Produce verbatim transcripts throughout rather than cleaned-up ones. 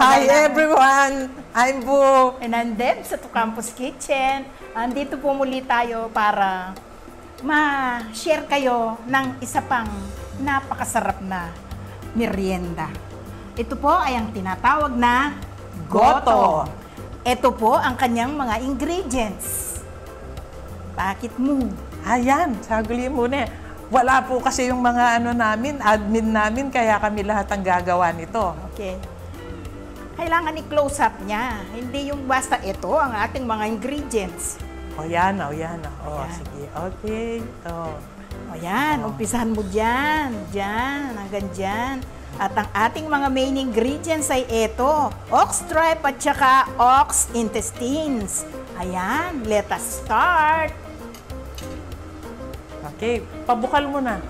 Hi everyone! I'm Bu. And I'm Deb sa To Campus Kitchen. Andito po muli tayo para ma-share kayo ng isa pang napakasarap na merienda. Ito po ay ang tinatawag na goto. Ito po ang kanyang mga ingredients. Bakit mo? Ayan, saguli muna. Wala po kasi yung mga ano namin, admin namin, kaya kami lahat ang gagawa nito. Okay. Kailangan i-close up niya. Hindi yung basta ito ang ating mga ingredients. O yan, o yan. O, Ayan. sige. Okay. O. O yan, umpisahan mo dyan. Dyan, hanggang dyan. At ang ating mga main ingredients ay ito. Ox tripe at saka ox intestines. Ayan, let us start. Okay, pabukal mo na.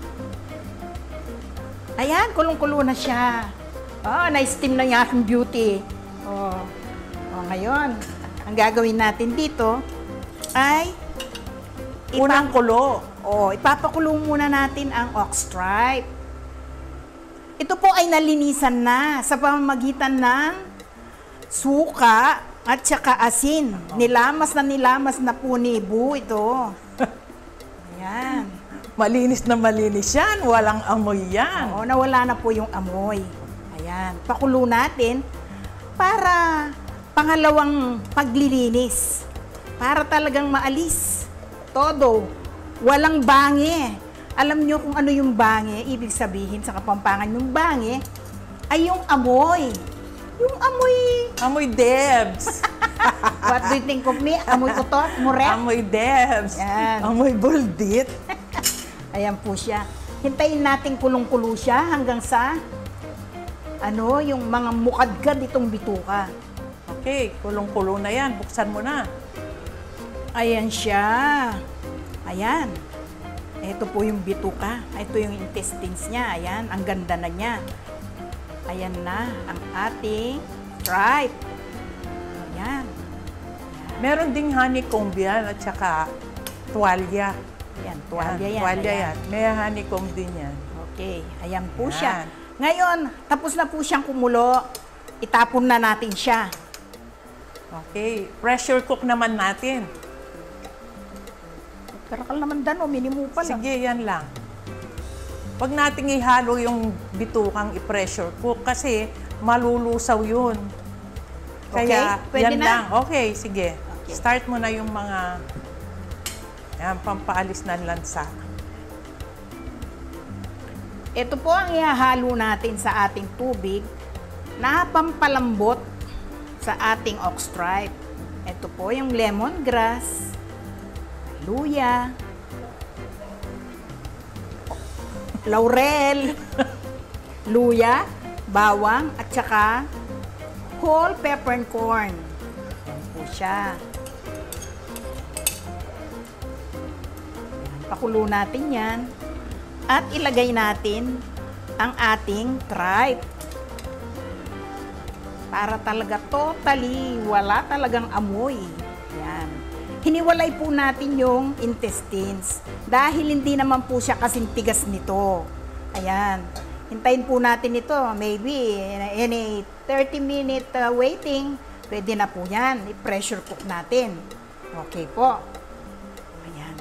Ayan, kulong-kulo na siya. Oh, na-steam na yung aking beauty. Oh. Oh, ngayon, ang gagawin natin dito ay Unang kulo. Oh, ipapakulong muna natin ang ox tripe. Ito po ay nalinisan na sa pamamagitan ng suka at saka asin. Nilamas na nilamas na po ni Bu ito. Ayan. Malinis na malinis yan. Walang amoy yan. Oo, nawala na po yung amoy. Ayan. Pakulo natin para pangalawang paglilinis. Para talagang maalis. Todo. Walang bangi. Alam nyo kung ano yung bangi, ibig sabihin sa Kapampangan yung bangi ay yung amoy. Yung amoy. Amoy Debs. What do you think of me? Amoy utot? Muret? Amoy Debs. Yan. Amoy buldit. Ayan po siya. Hintayin natin kulong-kulo siya hanggang sa ano, yung mga mukadkad itong bituka. Okay, kulong-kulo na yan. Buksan mo na. Ayan siya. Ayan. Ito po yung bituka. Ito yung intestines niya. Ayan, ang ganda na niya. Ayan na ang ating tripe. Ayan. Ayan. Meron ding honeycomb yan at saka tuwalya. Ayan, tuwalya yan. Tuwalya Ayan. yan. May honeycomb din yan. Okay, ayan po Ayan. siya. Ngayon, tapos na po siyang kumulo. Itapon na natin siya. Okay, pressure cook naman natin. Karakal naman dan o, minimo pa lang. Sige, yan lang. Huwag nating ihalo yung bitukang i-pressure cook kasi malulusaw yun. Kaya, Okay, pwede yan na? lang. Okay, sige. Okay. Start mo na yung mga yan, pampaalis ng lansa. Ito po ang ihahalo natin sa ating tubig na pampalambot sa ating ox tripe. Ito po yung lemongrass, luya, laurel, luya, bawang, at saka whole peppercorn. Yan po siya. Pakulo natin yan. At ilagay natin ang ating tripe. Para talaga totally wala talagang amoy. Yan. Hiniwalay po natin yung intestines. Dahil hindi naman po siya kasing tigas nito. Ayan. Hintayin po natin ito. Maybe in a thirty minute uh, waiting, pwede na po yan. I-pressure cook natin. Okay po. Ayan.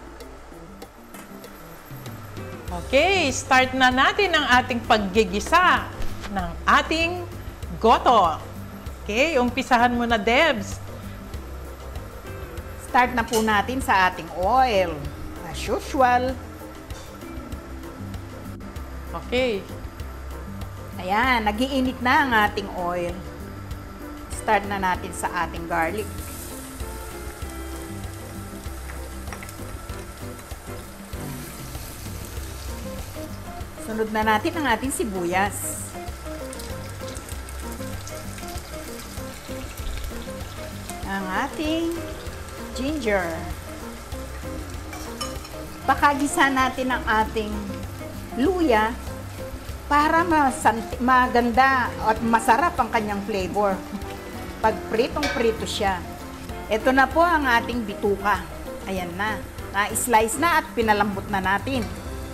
Okay, start na natin ang ating paggigisa ng ating goto. Okay, umpisahan mo na, Debs. Start na po natin sa ating oil. As usual. Okay. Ayan, nagiinit na ang ating oil. Start na natin sa ating garlic. Sunod na natin ang ating sibuyas. Ang ating ginger. Pakagisa natin ang ating luya para masanti, maganda at masarap ang kanyang flavor. Pag pritong-prito siya. Ito na po ang ating bituka. Ayan na. Na-slice na at pinalambot na natin.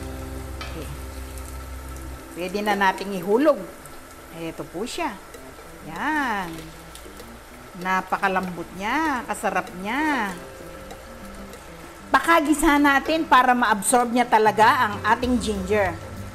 Okay. Pwede na nating ihulog. Ito po siya. Yan. Napakalambot niya, kasarap niya. Pakagisa natin para ma-absorb niya talaga ang ating ginger.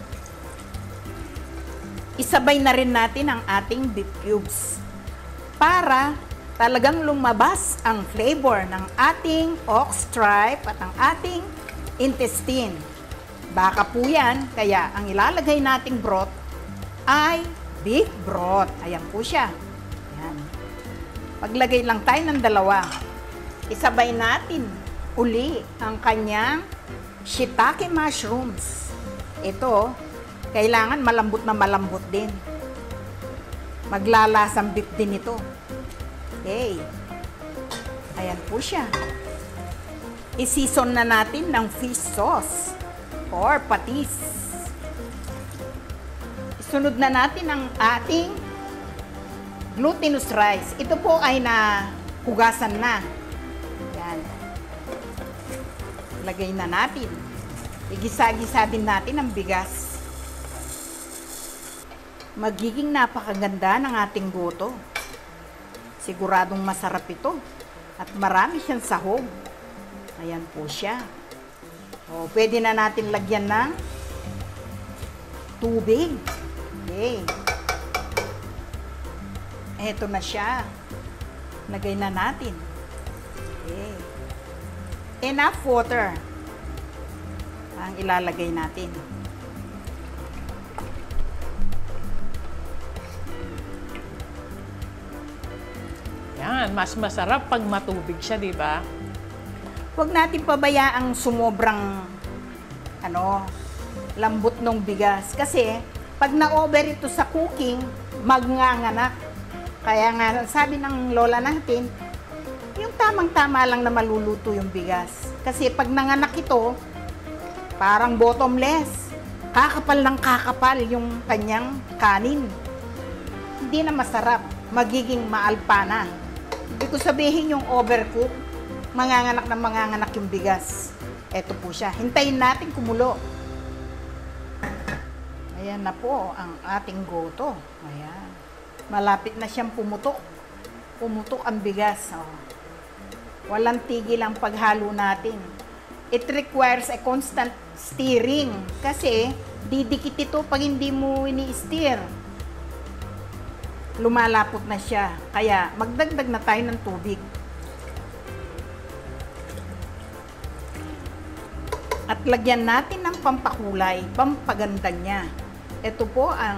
Isabay na rin natin ang ating beef cubes para talagang lumabas ang flavor ng ating ox tripe at ang ating intestine. Baka po yan, kaya ang ilalagay nating broth ay beef broth. Ayan po siya. Ayan. Maglagay lang tayo ng dalawa. Isabay natin uli ang kanyang shiitake mushrooms. Ito, kailangan malambot na malambot din. Maglalasang beef din ito. Okay. Ayan po siya. I-season na natin ng fish sauce or patis. Isunod na natin ang ating glutinous rice. Ito po ay na hugasan na. Ayan. Lagay na natin. Igisa-gisa din natin ang bigas. Magiging napakaganda ng ating goto. Siguradong masarap ito. At marami siyang sahog. Ayan po siya. O, pwede na natin lagyan ng tubig. Okay. Eto na siya. Lagay na natin. Okay. Enough water ang ilalagay natin. Yan, mas masarap pag matubig siya, di ba? Huwag natin pabayaang sumobrang ano, lambot ng bigas. Kasi, pag na-over ito sa cooking, magnganganak. Kaya nga, sabi ng lola natin, yung tamang-tama lang na maluluto yung bigas. Kasi pag nanganak ito, parang bottomless. Kakapal ng kakapal yung kanyang kanin. Hindi na masarap. Magiging maalpa na. Hindi ko sabihin yung overcook, manganganak na manganganak yung bigas. Eto po siya. Hintayin natin kumulo. Ayan na po ang ating goto. Ayan. Malapit na siyang pumutok. Pumutok ang bigas. Oh. Walang tigil ang paghalo natin. It requires a constant stirring. Kasi didikit ito pag hindi mo ini-stir. Lumalapot na siya. Kaya magdagdag na tayo ng tubig. At lagyan natin ng pampakulay, pampaganda niya. Ito po ang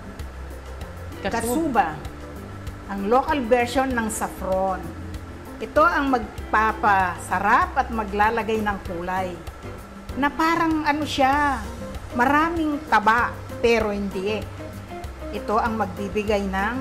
kasuba. Ang local version ng saffron. Ito ang magpapasarap at maglalagay ng kulay. Na parang ano siya, maraming taba, pero hindi eh. Ito ang magbibigay ng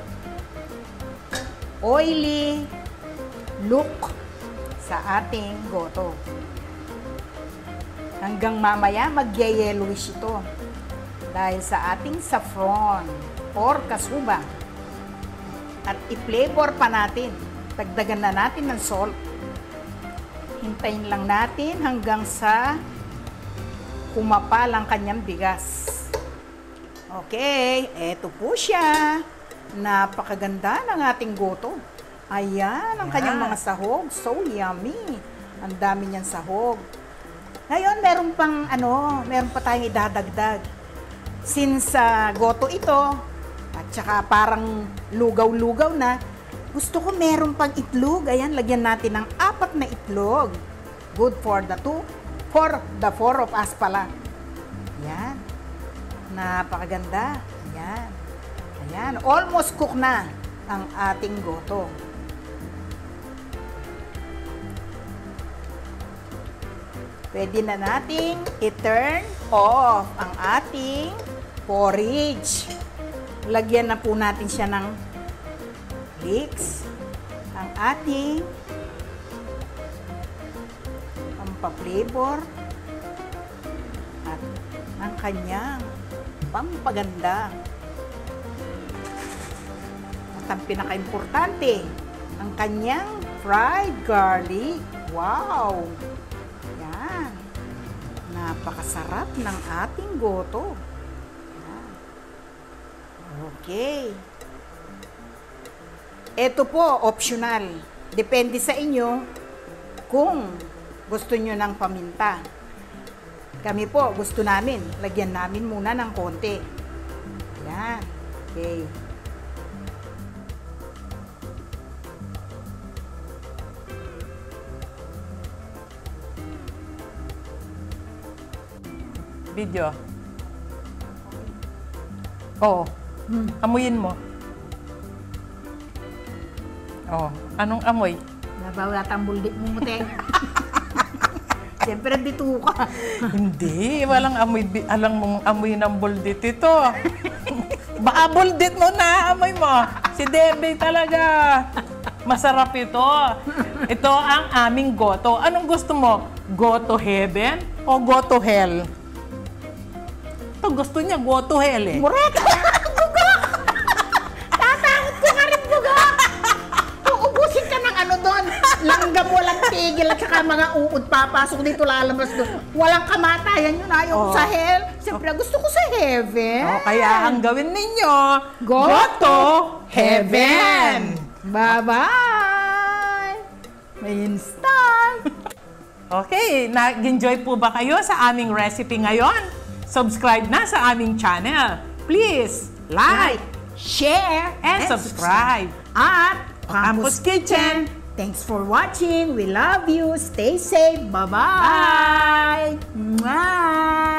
oily look sa ating goto. Hanggang mamaya magye-yellowish ito dahil sa ating saffron or kasuba. At i-flavor pa natin. Dagdagan na natin ng salt. Hintayin lang natin hanggang sa kumapal ang kanyang bigas. Okay, eto po siya. Napakaganda ng ating goto. Ayan, ang kanyang mga sahog. So yummy. Ang dami niyang sahog. Ngayon, meron pang ano, meron pa tayong idadagdag. Since uh, goto ito, at saka parang lugaw-lugaw na, gusto ko meron pang itlog. Ayan, lagyan natin ng apat na itlog. Good for the two, for the four of us pala. Ayan. Napakaganda. Ayan. Ayan. Almost cook na ang ating goto. Pwede na nating i-turn off ang ating porridge. Lagyan na po natin siya ng leeks. Ang ating pampaflavor at ang kanyang pampaganda. At ang pinaka-importante, ang kanyang fried garlic. Wow! Yan. Napakasarap ng ating goto. Yan. Okay. Ito po, optional. Depende sa inyo kung gusto nyo ng paminta. Kami po, gusto namin. Lagyan namin muna ng konti. Yan. Okay. Video. Oo. Hmm. Amuyin mo. Oh, anong amoy? Nabawat ang buldik mo, Muteng. Siyempre, dito ka. Hindi, walang amoy, bi- alang mong amoy ng buldit ito. Baka buldit mo na, amoy mo. Si Debbie talaga. Masarap ito. Ito ang aming goto. Anong gusto mo? Go to heaven o go to hell? Ito gusto niya, go to hell eh. Murat! Buga! Tatakot ko nga rin, buga! Uubusin ka ng ano doon. Langgam walang tigil at saka mga uod papasok dito lalabas doon. Walang kamatayan yun. Ayaw ko Oh. sa hell. Siyempre, gusto ko sa heaven. Oh, kaya ang gawin ninyo, Go go to to heaven! Bye-bye! May instant! Okay, nag-enjoy po ba kayo sa aming recipe ngayon? Subscribe na sa aming channel. Please, like, share, and subscribe. At Campus Kitchen. Thanks for watching. We love you. Stay safe. Bye-bye. Bye.